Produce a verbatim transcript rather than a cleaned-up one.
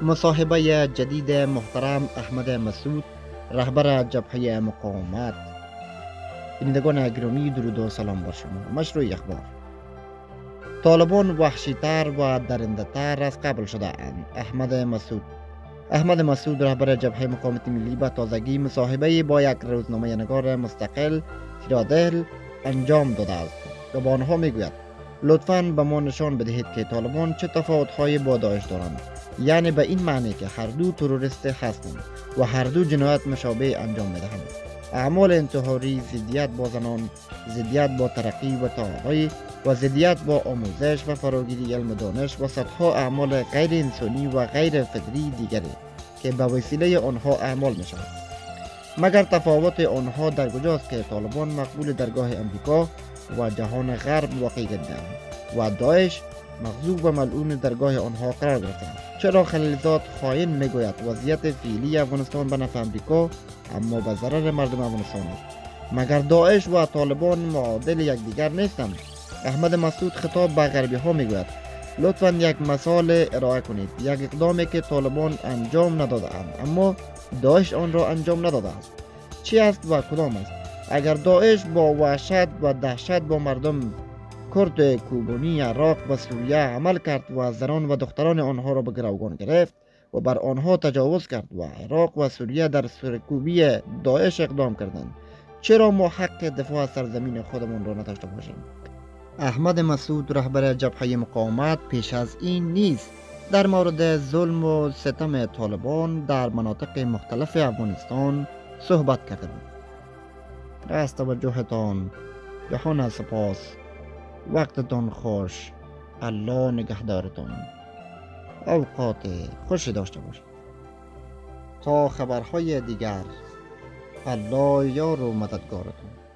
مصاحبه جدید محترم احمد مسعود، رهبر جبهه مقاومت. بینندگان گرامی، درود و سلام بر شما. مشروع اخبار: طالبان وحشی‌تر و درنده‌تر از قبل شده اند. احمد مسعود احمد مسعود، رهبر جبهه مقاومت ملی، به تازگی مصاحبه با یک روزنامه نگار مستقل تیرادل انجام داده است و با آنها میگوید لطفاً به ما نشان بدهید که طالبان چه تفاوت‌هایی با داعش دارند، یعنی به این معنی که هر دو تروریست هستند و هر دو جنایت مشابه انجام میدهند. اعمال انتحاری، ضدیت با زنان، ضدیت با ترقی و تعالی و ضدیت با آموزش و فراگیری علم و دانش و صدها اعمال غیر انسانی و غیر فطری دیگری که به وسیله آنها اعمال می شود. مگر تفاوت آنها در کجاست که طالبان مقبول درگاه امریکا و جهان غرب واقع گردند و داعش مغضوب و ملعون درگاه آنها قرار گرفتند؟ چرا خلیلزاد خائن میگوید وضعیت فعلی افغانستان به نفع امریکا اما به ضرر مردم افغانستان است؟ مگر داعش و طالبان معادل یکدیگر نیستند؟ احمد مسعود خطاب به غربی ها میگوید لطفاً یک مثال ارائه کنید، یک اقدامی که طالبان انجام نداده اند اما داعش آن را انجام نداده است. چی است و کدام است؟ اگر داعش با وحشت و دهشت با مردم کرد کوبانی عراق و سوریه عمل کرد و زنان و دختران آنها را به گروگان گرفت و بر آنها تجاوز کرد و عراق و سوریه در سرکوبی داعش اقدام کردند، چرا ما حق دفاع از سرزمین خودمان را نداشته باشیم؟ احمد مسعود، رهبر جبهه مقاومت، پیش از این نیز در مورد ظلم و ستم طالبان در مناطق مختلف افغانستان صحبت کرده بود. از توجهتان جهان سپاس. وقتتان خوش. الله نگهدارتان. اوقات خوشی داشته باشید. تا خبرهای دیگر، الله یار و مددگارتان.